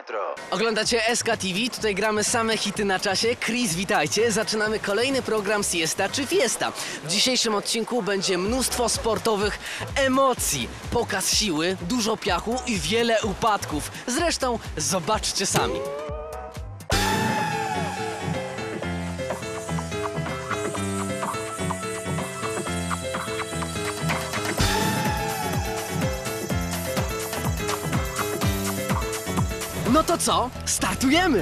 Oglądacie SK TV, tutaj gramy same hity na czasie. Chris, witajcie. Zaczynamy kolejny program Siesta czy Fiesta. W dzisiejszym odcinku będzie mnóstwo sportowych emocji, pokaz siły, dużo piachu i wiele upadków. Zresztą zobaczcie sami. No to co? Startujemy!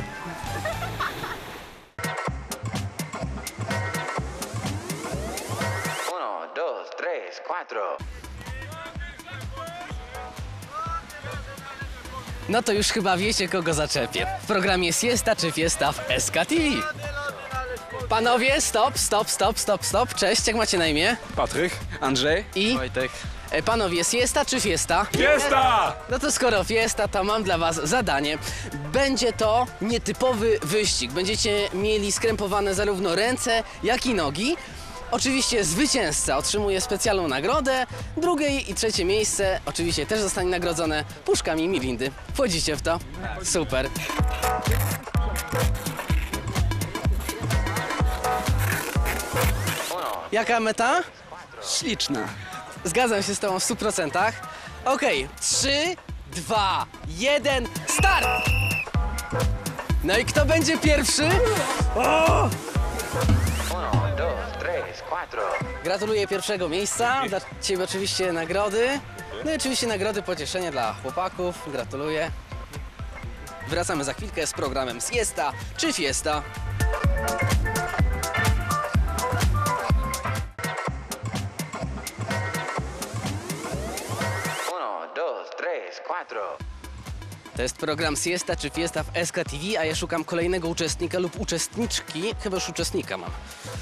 Uno, dos, tres, cuatro. No to już chyba wiecie, kogo zaczepię. W programie Siesta czy Fiesta w SK TV. Panowie, stop. Cześć, jak macie na imię? Patryk, Andrzej I? Wojtek. Panowie, Siesta czy Fiesta? Fiesta! No to skoro Fiesta, to mam dla was zadanie. Będzie to nietypowy wyścig. Będziecie mieli skrępowane zarówno ręce, jak i nogi. Oczywiście zwycięzca otrzymuje specjalną nagrodę. Drugie i trzecie miejsce oczywiście też zostanie nagrodzone puszkami Mirindy. Wchodzicie w to? Super. Jaka meta? Śliczna. Zgadzam się z tobą w 100%. Okej, 3, 2, 1, start! No i kto będzie pierwszy? O! Uno, dos, tres, cuatro. Gratuluję pierwszego miejsca. Dla ciebie oczywiście nagrody. No i oczywiście nagrody pocieszenia dla chłopaków. Gratuluję. Wracamy za chwilkę z programem Siesta czy Fiesta. Uno, dos, tres, cuatro. To jest program Siesta czy Fiesta w SK TV, a ja szukam kolejnego uczestnika lub uczestniczki, chyba już uczestnika mam,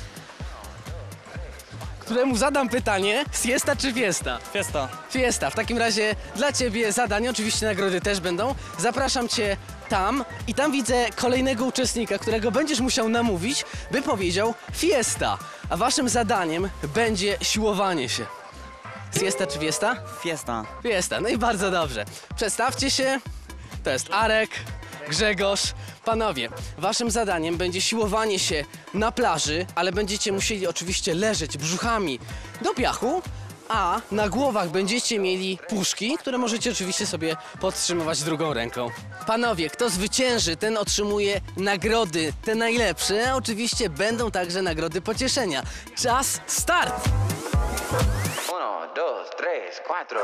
któremu zadam pytanie, Siesta czy Fiesta? Fiesta. Fiesta. W takim razie dla ciebie zadanie, oczywiście nagrody też będą. Zapraszam cię tam i tam widzę kolejnego uczestnika, którego będziesz musiał namówić, by powiedział Fiesta. A waszym zadaniem będzie siłowanie się. Siesta czy Fiesta? Fiesta. Fiesta. No i bardzo dobrze. Przedstawcie się. To jest Arek, Grzegorz. Panowie, waszym zadaniem będzie siłowanie się na plaży, ale będziecie musieli oczywiście leżeć brzuchami do piachu, a na głowach będziecie mieli puszki, które możecie oczywiście sobie podtrzymywać drugą ręką. Panowie, kto zwycięży, ten otrzymuje nagrody, te najlepsze, a oczywiście będą także nagrody pocieszenia. Czas, start! Uno, dos, tres, cuatro.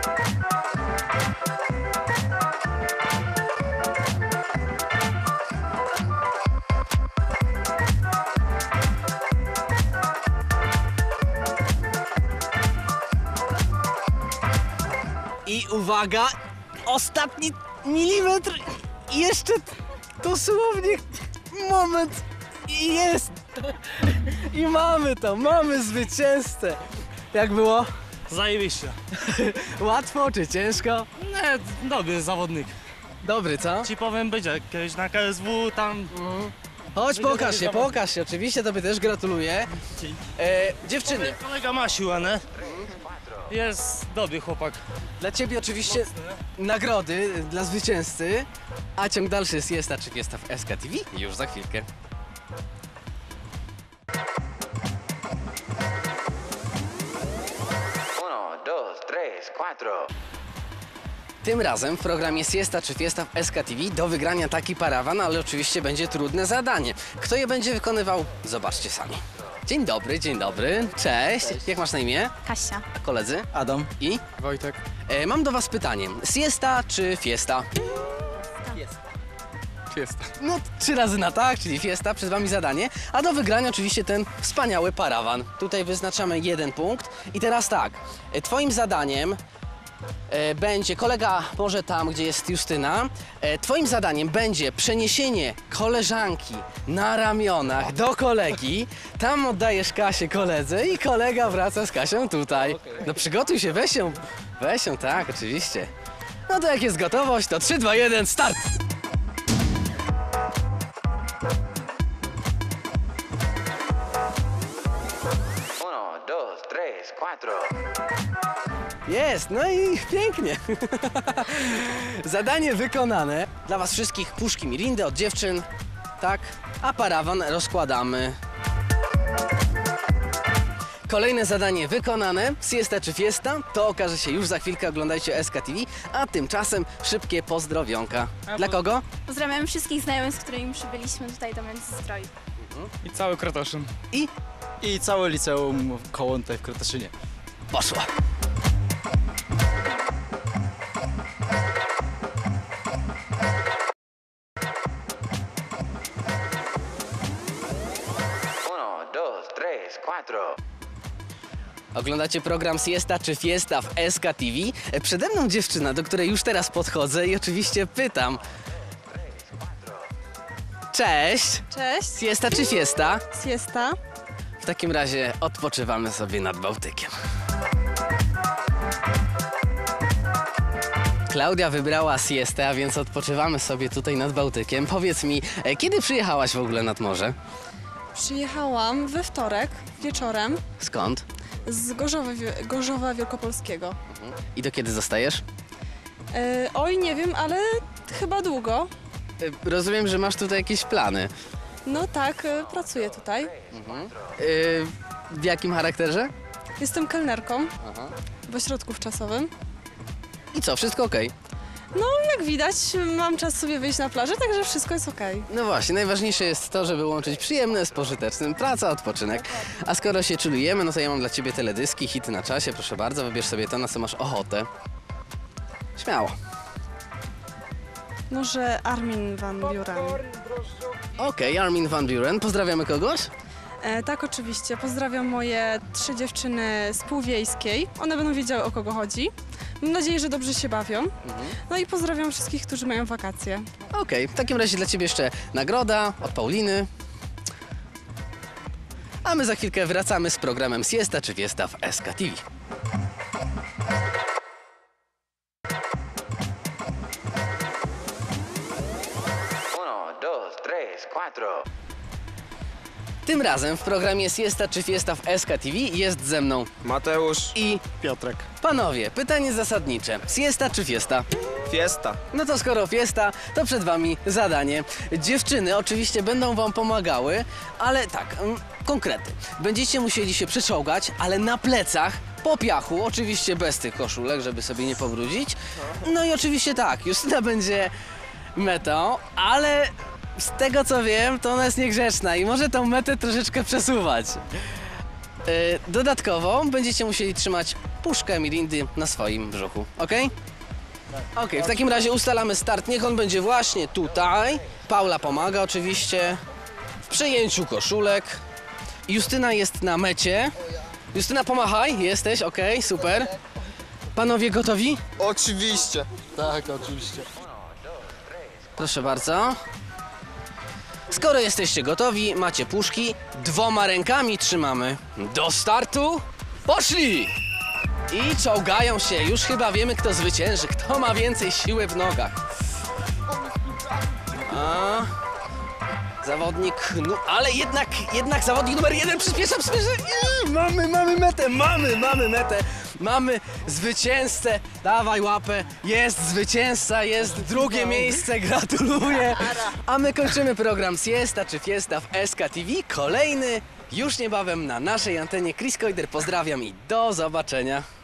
I uwaga, ostatni milimetr i jeszcze dosłownie moment i jest. I mamy to, mamy zwycięzcę. Jak było? Zajebiście. Łatwo czy ciężko? Nie, dobry zawodnik. Dobry, co? Ci powiem, będzie kiedyś na KSW tam. Chodź, pokaż się. Oczywiście tobie też gratuluję. Dziewczyny, Kolega ma siłę, nie? Jest dobry chłopak. dla ciebie oczywiście nagrody dla zwycięzcy, a ciąg dalszy jest Siesta czy Fiesta w SK TV już za chwilkę. Uno, dos, tres, cuatro. Tym razem w programie Siesta czy Fiesta w SK TV do wygrania taki parawan, ale oczywiście będzie trudne zadanie. Kto je będzie wykonywał? Zobaczcie sami. Dzień dobry. Cześć. Jak masz na imię? Kasia. Koledzy? Adam. I? Wojtek. Mam do was pytanie. Siesta czy Fiesta? Fiesta. No 3 razy na tak, czyli Fiesta, przed wami zadanie. A do wygrania oczywiście ten wspaniały parawan. Tutaj wyznaczamy 1 punkt. I teraz tak, twoim zadaniem będzie, kolega może tam, gdzie jest Justyna, twoim zadaniem będzie przeniesienie koleżanki na ramionach do kolegi, tam oddajesz Kasię koledze i kolega wraca z Kasią tutaj. No przygotuj się, weź ją, tak, oczywiście. No to jak jest gotowość, to 3, 2, 1, start! Uno, dos, tres, cuatro. Jest, no i pięknie. Zadanie wykonane. Dla was wszystkich puszki Mirindy od dziewczyn, tak? A parawan rozkładamy. Kolejne zadanie wykonane. Siesta czy fiesta? To okaże się już za chwilkę. Oglądajcie SK TV. A tymczasem szybkie pozdrowionka. Dla kogo? Pozdrawiam wszystkich znajomych, z którymi przybyliśmy tutaj do Międzyzdroi. I cały Krotoszyn. I całe liceum koło tutaj w Krotoszynie. Poszło. Uno, dos, tres, cuatro. Oglądacie program Siesta czy Fiesta w SK TV. Przede mną dziewczyna, do której już teraz podchodzę i oczywiście pytam. Cześć! Cześć, Siesta czy Fiesta? siesta. W takim razie odpoczywamy sobie nad Bałtykiem. Klaudia wybrała siestę, a więc odpoczywamy sobie tutaj nad Bałtykiem. Powiedz mi, kiedy przyjechałaś w ogóle nad morze? Przyjechałam we wtorek wieczorem Skąd? z Gorzowa Wielkopolskiego. I do kiedy zostajesz? Oj, nie wiem, ale chyba długo. Rozumiem, że masz tutaj jakieś plany. No tak, pracuję tutaj. W jakim charakterze? Jestem kelnerką w ośrodku wczasowym. I co, wszystko okej? No, jak widać, mam czas sobie wyjść na plażę, także wszystko jest okej. No właśnie, najważniejsze jest to, żeby łączyć przyjemne z pożytecznym. Praca, odpoczynek. A skoro się czulujemy, no to ja mam dla ciebie teledyski, hity na czasie. Proszę bardzo, wybierz sobie to, na co masz ochotę. Śmiało. Może Armin van Buuren. Okej, Armin van Buuren. Pozdrawiamy kogoś? Tak, oczywiście. Pozdrawiam moje 3 dziewczyny z Półwiejskiej. One będą wiedziały, o kogo chodzi. Mam nadzieję, że dobrze się bawią. No i pozdrawiam wszystkich, którzy mają wakacje. Okej, w takim razie dla ciebie jeszcze nagroda od Pauliny. A my za chwilkę wracamy z programem Siesta czy Fiesta w SK TV. Uno, dos, tres, cuatro. Tym razem w programie Siesta czy Fiesta w SK TV jest ze mną Mateusz i Piotrek. panowie. Pytanie zasadnicze. Siesta czy Fiesta? Fiesta. No to skoro fiesta, to przed wami zadanie. Dziewczyny oczywiście będą wam pomagały, ale tak, konkrety. Będziecie musieli się przeczołgać, ale na plecach, po piachu, oczywiście bez tych koszulek, żeby sobie nie pobrudzić. No i oczywiście tak, Justyna będzie metą, ale z tego co wiem, to ona jest niegrzeczna i może tą metę troszeczkę przesuwać. Dodatkowo będziecie musieli trzymać puszkę Mirindy na swoim brzuchu, ok? Okej, w takim razie ustalamy start. Niech on będzie właśnie tutaj. Paula pomaga oczywiście w przejęciu koszulek. Justyna jest na mecie. Justyna, pomachaj. Jesteś, okej, super. Panowie gotowi? Oczywiście. Tak, oczywiście. Proszę bardzo. Skoro jesteście gotowi, macie puszki, 2 rękami trzymamy. Do startu. Poszli! I czołgają się. Już chyba wiemy, kto zwycięży, kto ma więcej siły w nogach. A, zawodnik, no, ale jednak zawodnik numer 1 przyspiesza. Mamy metę, mamy metę. Mamy zwycięzcę. Dawaj łapę. Jest zwycięzca, jest drugie miejsce. Gratuluję. A my kończymy program Siesta czy Fiesta w SK TV. Kolejny już niebawem na naszej antenie. Chris Koider, pozdrawiam i do zobaczenia.